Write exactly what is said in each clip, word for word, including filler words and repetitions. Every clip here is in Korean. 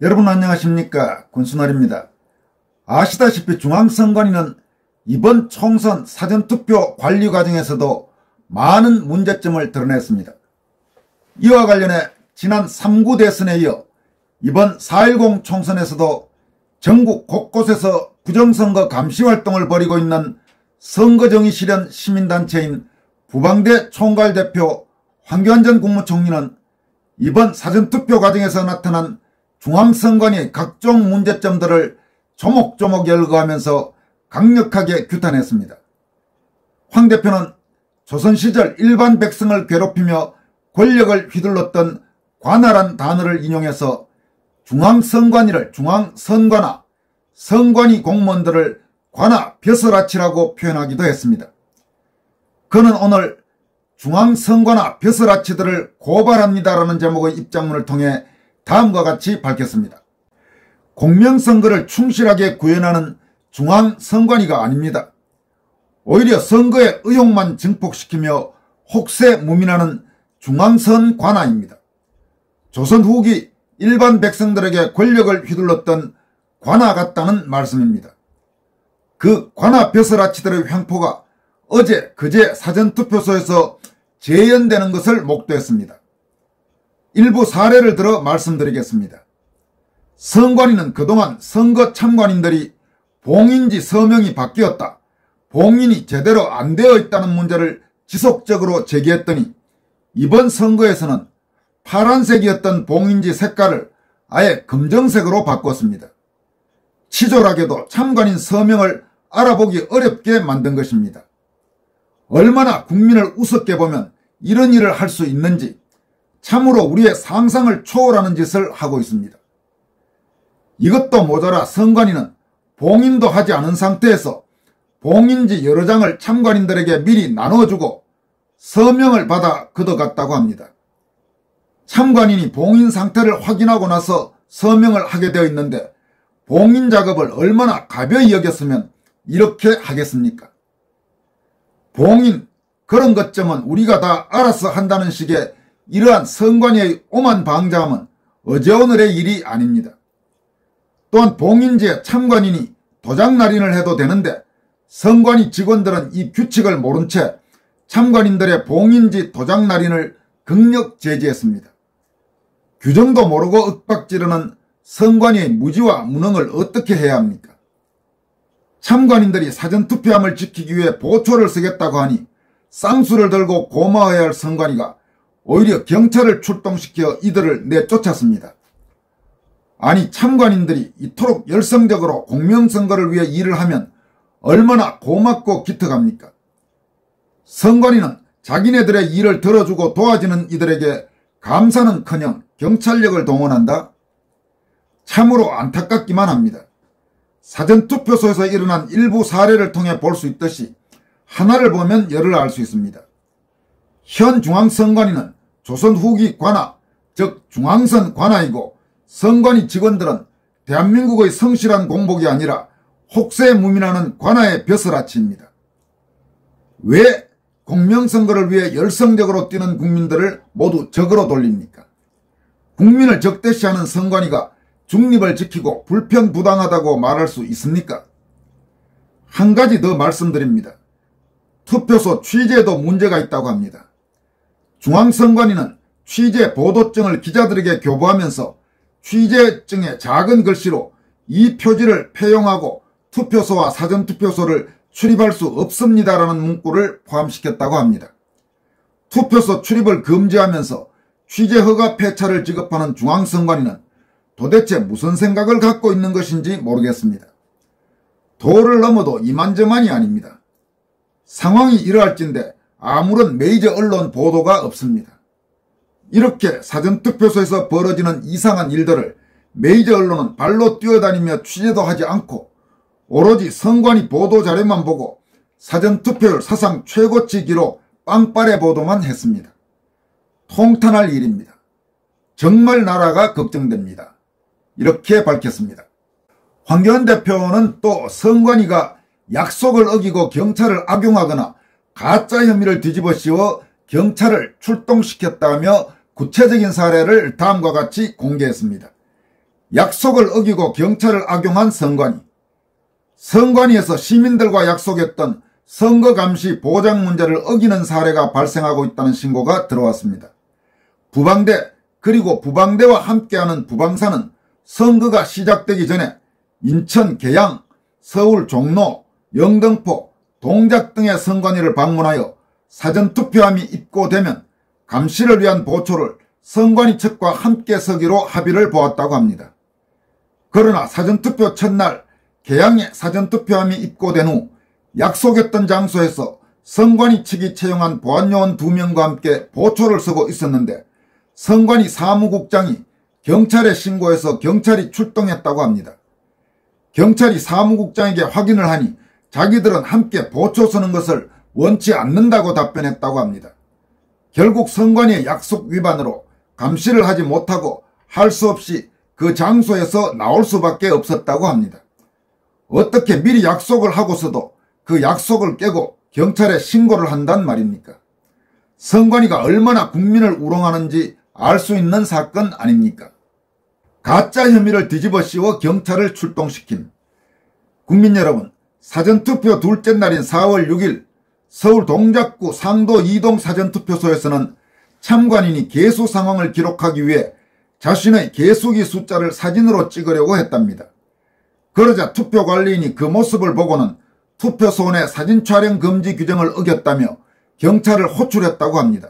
여러분 안녕하십니까? 군수날입니다. 아시다시피 중앙선관위는 이번 총선 사전투표 관리 과정에서도 많은 문제점을 드러냈습니다. 이와 관련해 지난 삼 구 대선에 이어 이번 사 일공 총선에서도 전국 곳곳에서 부정선거 감시활동을 벌이고 있는 선거정의 실현 시민단체인 부방대 총괄대표 황교안 전 국무총리는 이번 사전투표 과정에서 나타난 중앙선관위의 각종 문제점들을 조목조목 열거하면서 강력하게 규탄했습니다. 황 대표는 조선 시절 일반 백성을 괴롭히며 권력을 휘둘렀던 관아란 단어를 인용해서 중앙선관위를 중앙선관아, 선관위 공무원들을 관아 벼슬아치라고 표현하기도 했습니다. 그는 오늘 중앙선관아 벼슬아치들을 고발합니다라는 제목의 입장문을 통해 다음과 같이 밝혔습니다. 공명선거를 충실하게 구현하는 중앙선관위가 아닙니다. 오히려 선거의 의혹만 증폭시키며 혹세무민하는 중앙선관아입니다. 조선 후기 일반 백성들에게 권력을 휘둘렀던 관아 같다는 말씀입니다. 그 관아 벼슬아치들의 횡포가 어제 그제 사전투표소에서 재연되는 것을 목도했습니다. 일부 사례를 들어 말씀드리겠습니다. 선관위는 그동안 선거 참관인들이 봉인지 서명이 바뀌었다, 봉인이 제대로 안 되어 있다는 문제를 지속적으로 제기했더니 이번 선거에서는 파란색이었던 봉인지 색깔을 아예 검정색으로 바꿨습니다. 치졸하게도 참관인 서명을 알아보기 어렵게 만든 것입니다. 얼마나 국민을 우습게 보면 이런 일을 할 수 있는지 참으로 우리의 상상을 초월하는 짓을 하고 있습니다. 이것도 모자라 선관위는 봉인도 하지 않은 상태에서 봉인지 여러 장을 참관인들에게 미리 나눠주고 서명을 받아 걷어갔다고 합니다. 참관인이 봉인 상태를 확인하고 나서 서명을 하게 되어 있는데 봉인 작업을 얼마나 가벼이 여겼으면 이렇게 하겠습니까? 봉인, 그런 것쯤은 우리가 다 알아서 한다는 식의 이러한 선관위의 오만 방자함은 어제 오늘의 일이 아닙니다. 또한 봉인지에 참관인이 도장날인을 해도 되는데 선관위 직원들은 이 규칙을 모른 채 참관인들의 봉인지 도장날인을 극력 제지했습니다. 규정도 모르고 윽박지르는 선관위의 무지와 무능을 어떻게 해야 합니까? 참관인들이 사전투표함을 지키기 위해 보초를 쓰겠다고 하니 쌍수를 들고 고마워해야 할 선관위가 오히려 경찰을 출동시켜 이들을 내쫓았습니다. 아니, 참관인들이 이토록 열성적으로 공명선거를 위해 일을 하면 얼마나 고맙고 기특합니까? 선관위는 자기네들의 일을 들어주고 도와주는 이들에게 감사는커녕 경찰력을 동원한다? 참으로 안타깝기만 합니다. 사전투표소에서 일어난 일부 사례를 통해 볼 수 있듯이 하나를 보면 열을 알 수 있습니다. 현 중앙선관위는 조선 후기 관아, 즉 중앙선 관아이고 선관위 직원들은 대한민국의 성실한 공복이 아니라 혹세무민하는 관아의 벼슬아치입니다. 왜 공명선거를 위해 열성적으로 뛰는 국민들을 모두 적으로 돌립니까? 국민을 적대시하는 선관위가 중립을 지키고 불편부당하다고 말할 수 있습니까? 한 가지 더 말씀드립니다. 투표소 취재에도 문제가 있다고 합니다. 중앙선관위는 취재 보도증을 기자들에게 교부하면서 취재증에 작은 글씨로 이 표지를 폐용하고 투표소와 사전투표소를 출입할 수 없습니다라는 문구를 포함시켰다고 합니다. 투표소 출입을 금지하면서 취재허가 폐차를 지급하는 중앙선관위는 도대체 무슨 생각을 갖고 있는 것인지 모르겠습니다. 도를 넘어도 이만저만이 아닙니다. 상황이 이러할진데 아무런 메이저 언론 보도가 없습니다. 이렇게 사전투표소에서 벌어지는 이상한 일들을 메이저 언론은 발로 뛰어다니며 취재도 하지 않고 오로지 선관위 보도자료만 보고 사전투표율 사상 최고치기로 빵빠레 보도만 했습니다. 통탄할 일입니다. 정말 나라가 걱정됩니다. 이렇게 밝혔습니다. 황교안 대표는 또 선관위가 약속을 어기고 경찰을 악용하거나 가짜 혐의를 뒤집어 씌워 경찰을 출동시켰다며 구체적인 사례를 다음과 같이 공개했습니다. 약속을 어기고 경찰을 악용한 선관위. 선관위에서 시민들과 약속했던 선거감시 보장 문제를 어기는 사례가 발생하고 있다는 신고가 들어왔습니다. 부방대 그리고 부방대와 함께하는 부방사는 선거가 시작되기 전에 인천 계양, 서울 종로, 영등포, 동작 등의 선관위를 방문하여 사전투표함이 입고되면 감시를 위한 보초를 선관위 측과 함께 서기로 합의를 보았다고 합니다. 그러나 사전투표 첫날 계양에 사전투표함이 입고된 후 약속했던 장소에서 선관위 측이 채용한 보안요원 두 명과 함께 보초를 서고 있었는데 선관위 사무국장이 경찰에 신고해서 경찰이 출동했다고 합니다. 경찰이 사무국장에게 확인을 하니 자기들은 함께 보초 서는 것을 원치 않는다고 답변했다고 합니다. 결국 선관위의 약속 위반으로 감시를 하지 못하고 할 수 없이 그 장소에서 나올 수밖에 없었다고 합니다. 어떻게 미리 약속을 하고서도 그 약속을 깨고 경찰에 신고를 한단 말입니까? 선관위가 얼마나 국민을 우롱하는지 알 수 있는 사건 아닙니까? 가짜 혐의를 뒤집어 씌워 경찰을 출동시킴. 국민 여러분, 사전투표 둘째 날인 사월 육일 서울 동작구 상도 이동 사전투표소에서는 참관인이 개수 상황을 기록하기 위해 자신의 개수기 숫자를 사진으로 찍으려고 했답니다. 그러자 투표관리인이 그 모습을 보고는 투표소 내 사진 촬영 금지 규정을 어겼다며 경찰을 호출했다고 합니다.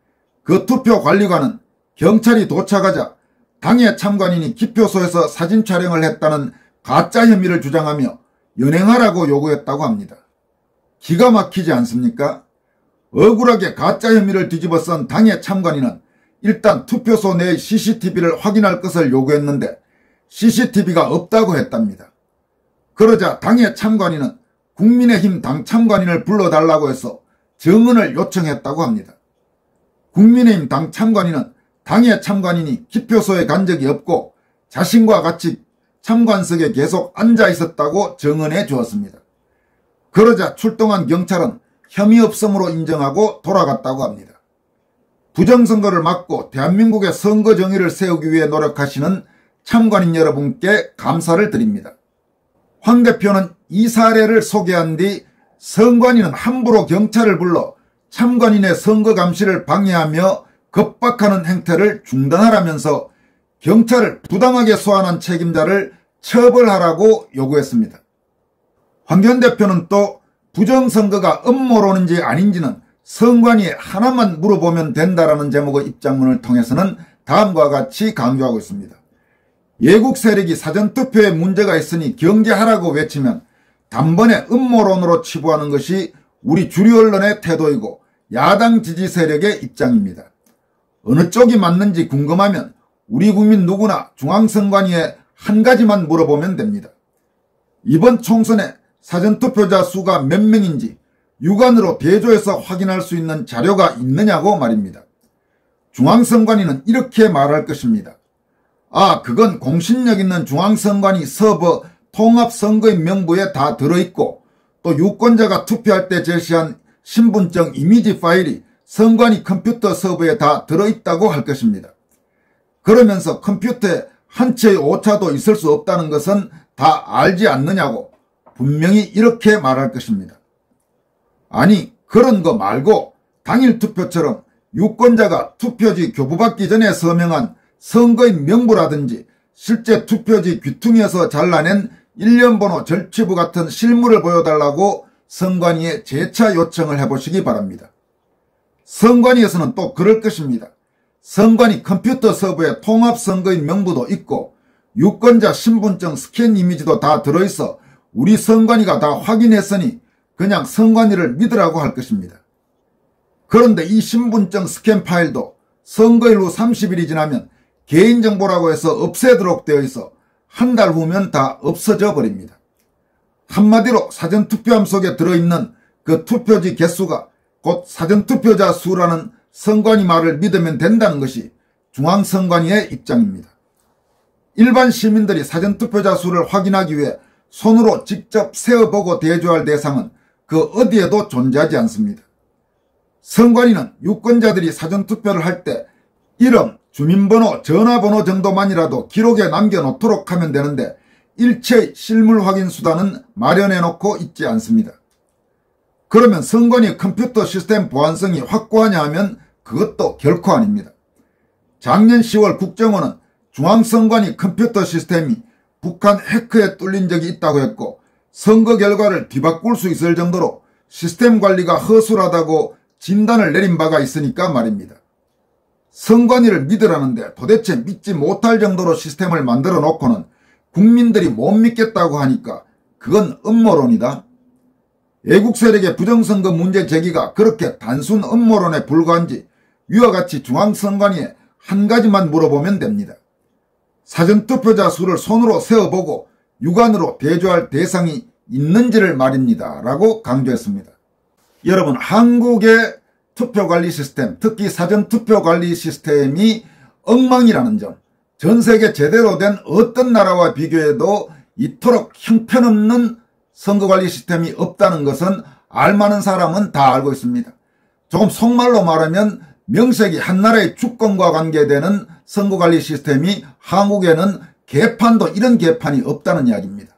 그 투표관리관은 경찰이 도착하자 당해 참관인이 기표소에서 사진 촬영을 했다는 가짜 혐의를 주장하며 연행하라고 요구했다고 합니다. 기가 막히지 않습니까? 억울하게 가짜 혐의를 뒤집어 쓴 당해 참관인은 일단 투표소 내의 씨씨티비를 확인할 것을 요구했는데 씨씨티비가 없다고 했답니다. 그러자 당해 참관인은 국민의힘 당 참관인을 불러달라고 해서 증언을 요청했다고 합니다. 국민의힘 당 참관인은 당해 참관인이 기표소에 간 적이 없고 자신과 같이 참관석에 계속 앉아 있었다고 증언해 주었습니다. 그러자 출동한 경찰은 혐의 없음으로 인정하고 돌아갔다고 합니다. 부정선거를 막고 대한민국의 선거 정의를 세우기 위해 노력하시는 참관인 여러분께 감사를 드립니다. 황 대표는 이 사례를 소개한 뒤 선관위는 함부로 경찰을 불러 참관인의 선거 감시를 방해하며 겁박하는 행태를 중단하라면서 경찰을 부당하게 소환한 책임자를 처벌하라고 요구했습니다. 황교안 대표는 또 부정선거가 음모론인지 아닌지는 선관위에 하나만 물어보면 된다라는 제목의 입장문을 통해서는 다음과 같이 강조하고 있습니다. 예국 세력이 사전투표에 문제가 있으니 경계하라고 외치면 단번에 음모론으로 치부하는 것이 우리 주류 언론의 태도이고 야당 지지 세력의 입장입니다. 어느 쪽이 맞는지 궁금하면 우리 국민 누구나 중앙선관위에 한 가지만 물어보면 됩니다. 이번 총선에 사전투표자 수가 몇 명인지 육안으로 대조해서 확인할 수 있는 자료가 있느냐고 말입니다. 중앙선관위는 이렇게 말할 것입니다. 아, 그건 공신력 있는 중앙선관위 서버 통합선거인 명부에 다 들어있고 또 유권자가 투표할 때 제시한 신분증 이미지 파일이 선관위 컴퓨터 서버에 다 들어있다고 할 것입니다. 그러면서 컴퓨터에 한 채의 오차도 있을 수 없다는 것은 다 알지 않느냐고 분명히 이렇게 말할 것입니다. 아니, 그런 거 말고 당일 투표처럼 유권자가 투표지 교부받기 전에 서명한 선거인 명부라든지 실제 투표지 귀퉁이에서 잘라낸 일련번호 절취부 같은 실물을 보여달라고 선관위에 재차 요청을 해보시기 바랍니다. 선관위에서는 또 그럴 것입니다. 선관위 컴퓨터 서버에 통합선거인 명부도 있고 유권자 신분증 스캔 이미지도 다 들어있어 우리 선관위가 다 확인했으니 그냥 선관위를 믿으라고 할 것입니다. 그런데 이 신분증 스캔 파일도 선거일 후 삼십 일이 지나면 개인정보라고 해서 없애도록 되어 있어 한 달 후면 다 없어져 버립니다. 한마디로 사전투표함 속에 들어있는 그 투표지 개수가 곧 사전투표자 수라는 선관위 말을 믿으면 된다는 것이 중앙선관위의 입장입니다. 일반 시민들이 사전투표자 수를 확인하기 위해 손으로 직접 세어보고 대조할 대상은 그 어디에도 존재하지 않습니다. 선관위는 유권자들이 사전투표를 할 때 이름, 주민번호, 전화번호 정도만이라도 기록에 남겨놓도록 하면 되는데 일체의 실물 확인 수단은 마련해놓고 있지 않습니다. 그러면 선관위 컴퓨터 시스템 보안성이 확고하냐 하면 그것도 결코 아닙니다. 작년 시월 국정원은 중앙선관위 컴퓨터 시스템이 북한 해커에 뚫린 적이 있다고 했고 선거 결과를 뒤바꿀 수 있을 정도로 시스템 관리가 허술하다고 진단을 내린 바가 있으니까 말입니다. 선관위를 믿으라는데 도대체 믿지 못할 정도로 시스템을 만들어 놓고는 국민들이 못 믿겠다고 하니까 그건 음모론이다. 애국 세력의 부정선거 문제 제기가 그렇게 단순 음모론에 불과한지 위와 같이 중앙선관위에 한 가지만 물어보면 됩니다. 사전투표자 수를 손으로 세어보고 육안으로 대조할 대상이 있는지를 말입니다. 라고 강조했습니다. 여러분, 한국의 투표관리 시스템, 특히 사전투표관리 시스템이 엉망이라는 점, 전 세계 제대로 된 어떤 나라와 비교해도 이토록 형편없는 선거관리 시스템이 없다는 것은 알만한 사람은 다 알고 있습니다. 조금 속말로 말하면 명색이 한 나라의 주권과 관계되는 선거관리 시스템이 한국에는 개판도 이런 개판이 없다는 이야기입니다.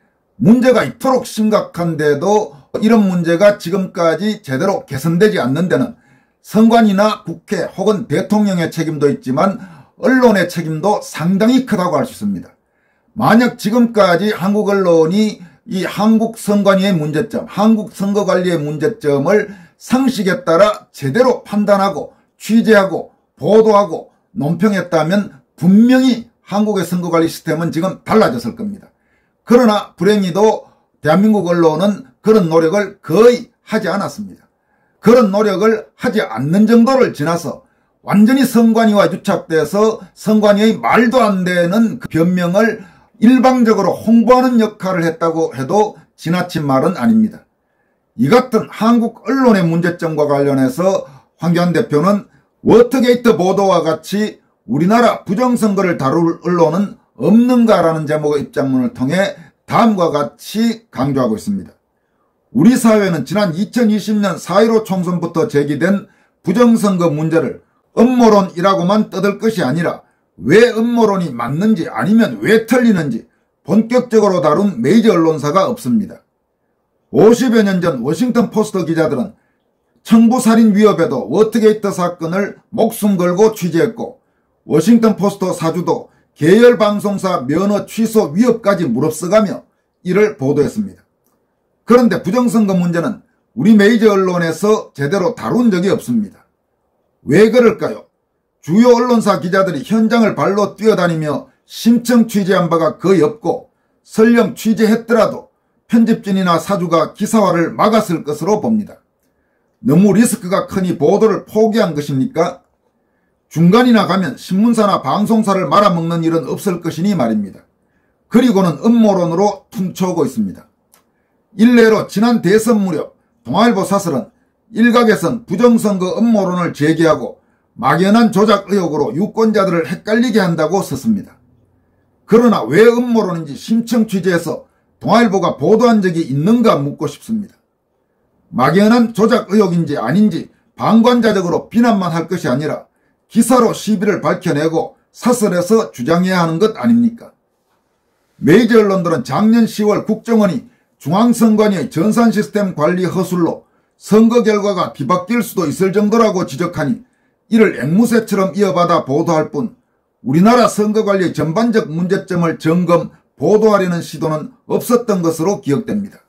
문제가 이토록 심각한데도 이런 문제가 지금까지 제대로 개선되지 않는 데는 선관위나 국회 혹은 대통령의 책임도 있지만 언론의 책임도 상당히 크다고 할 수 있습니다. 만약 지금까지 한국 언론이 이 한국 선관위의 문제점, 한국 선거관리의 문제점을 상식에 따라 제대로 판단하고 취재하고 보도하고 논평했다면 분명히 한국의 선거관리 시스템은 지금 달라졌을 겁니다. 그러나 불행히도 대한민국 언론은 그런 노력을 거의 하지 않았습니다. 그런 노력을 하지 않는 정도를 지나서 완전히 선관위와 유착돼서 선관위의 말도 안 되는 그 변명을 일방적으로 홍보하는 역할을 했다고 해도 지나친 말은 아닙니다. 이 같은 한국 언론의 문제점과 관련해서 황교안 대표는 워터게이트 보도와 같이 우리나라 부정선거를 다룰 언론은 없는가라는 제목의 입장문을 통해 다음과 같이 강조하고 있습니다. 우리 사회는 지난 이천이십 년 사 일오 총선부터 제기된 부정선거 문제를 음모론이라고만 떠들 것이 아니라 왜 음모론이 맞는지 아니면 왜 틀리는지 본격적으로 다룬 메이저 언론사가 없습니다. 오십여 년 전 워싱턴 포스트 기자들은 청부살인 위협에도 워터게이트 사건을 목숨 걸고 취재했고 워싱턴 포스트 사주도 계열 방송사 면허 취소 위협까지 무릅써가며 이를 보도했습니다. 그런데 부정선거 문제는 우리 메이저 언론에서 제대로 다룬 적이 없습니다. 왜 그럴까요? 주요 언론사 기자들이 현장을 발로 뛰어다니며 심층 취재한 바가 거의 없고 설령 취재했더라도 편집진이나 사주가 기사화를 막았을 것으로 봅니다. 너무 리스크가 크니 보도를 포기한 것입니까? 중간이나 가면 신문사나 방송사를 말아먹는 일은 없을 것이니 말입니다. 그리고는 음모론으로 퉁쳐오고 있습니다. 일례로 지난 대선 무렵 동아일보 사설은 일각에선 부정선거 음모론을 제기하고 막연한 조작 의혹으로 유권자들을 헷갈리게 한다고 썼습니다. 그러나 왜 음모론인지 심층 취재해서 동아일보가 보도한 적이 있는가 묻고 싶습니다. 막연한 조작 의혹인지 아닌지 방관자적으로 비난만 할 것이 아니라 기사로 시비를 밝혀내고 사설에서 주장해야 하는 것 아닙니까? 메이저 언론들은 작년 시월 국정원이 중앙선관위의 전산 시스템 관리 허술로 선거 결과가 뒤바뀔 수도 있을 정도라고 지적하니 이를 앵무새처럼 이어받아 보도할 뿐 우리나라 선거관리의 전반적 문제점을 점검, 보도하려는 시도는 없었던 것으로 기억됩니다.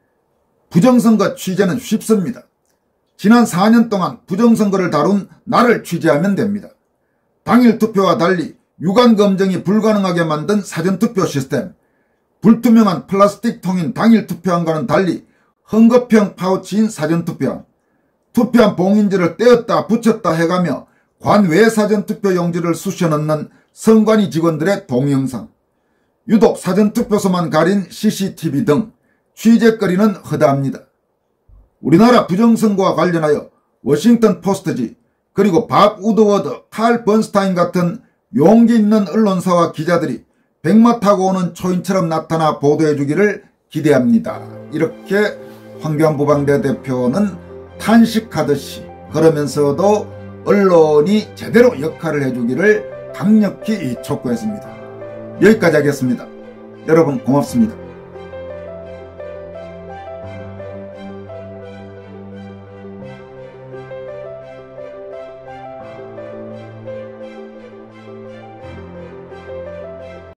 부정선거 취재는 쉽습니다. 지난 사 년 동안 부정선거를 다룬 나를 취재하면 됩니다. 당일 투표와 달리 유관 검증이 불가능하게 만든 사전투표 시스템, 불투명한 플라스틱 통인 당일 투표함과는 달리 헝겊형 파우치인 사전투표함, 투표함 봉인지를 떼었다 붙였다 해가며 관외 사전투표 용지를 쑤셔 넣는 선관위 직원들의 동영상, 유독 사전투표소만 가린 씨씨티비 등 취재거리는 허다합니다. 우리나라 부정선거와 관련하여 워싱턴 포스트지 그리고 밥 우드워드, 칼 번스타인 같은 용기 있는 언론사와 기자들이 백마 타고 오는 초인처럼 나타나 보도해주기를 기대합니다. 이렇게 황교안 부방대 대표는 탄식하듯이 그러면서도 언론이 제대로 역할을 해주기를 강력히 촉구했습니다. 여기까지 하겠습니다. 여러분 고맙습니다.